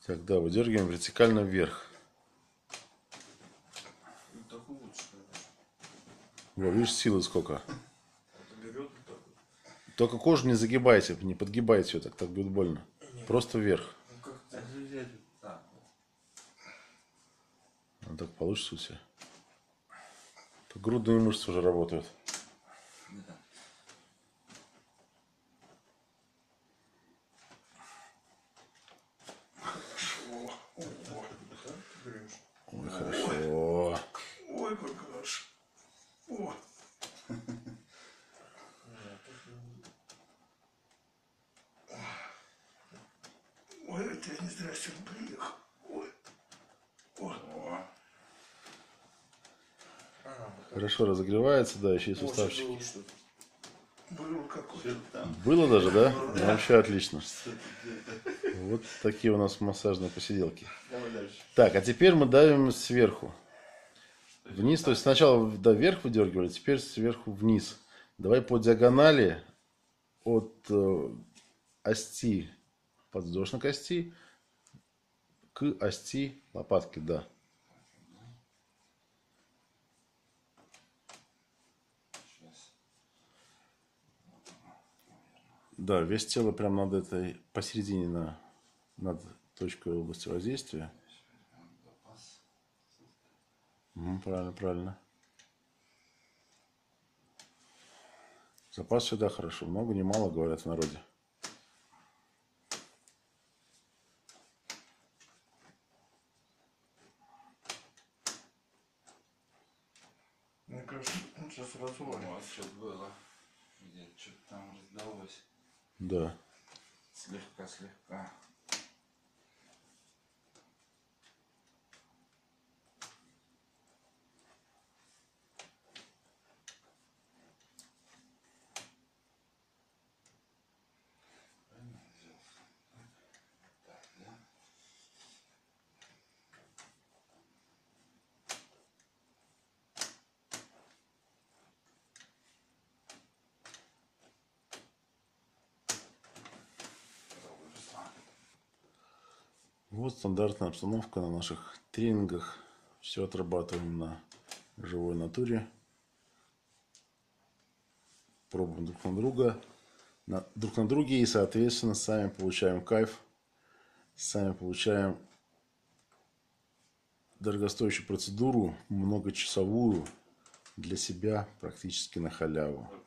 Тогда выдергиваем вертикально вверх. Так лучше. Вот, видишь, силы сколько. Это берет вот так вот. Только кожу не загибайте, не подгибайте ее, так будет больно. Нет. Просто вверх. Ну как-то взять вот так вот. А так получится у тебя. То грудные мышцы уже работают. Да. Ой, хорошо. Ой, как хорошо. О. Ой, это я не зря сегодня приехал. Ой. О. Хорошо разогревается, да, еще и суставчики. Было какое-то. Было даже, да? Ну, вообще отлично. Вот такие у нас массажные посиделки. Так, а теперь мы давим сверху. Вниз, то есть сначала вверх выдергивали, теперь сверху вниз. Давай по диагонали от ости подвздошной кости к ости лопатки, да. Да, весь тело прям над этой, посередине, над точкой области воздействия. Правильно, правильно. Запас всегда хорошо. Много, не мало, говорят в народе. Мне кажется, он сейчас развалит. У вас что-то было. Где-то что-то там раздалось. Да. Слегка. Вот стандартная обстановка на наших тренингах. Все отрабатываем на живой натуре. Пробуем друг на друге и, соответственно, сами получаем кайф. Сами получаем дорогостоящую процедуру, многочасовую, для себя практически на халяву.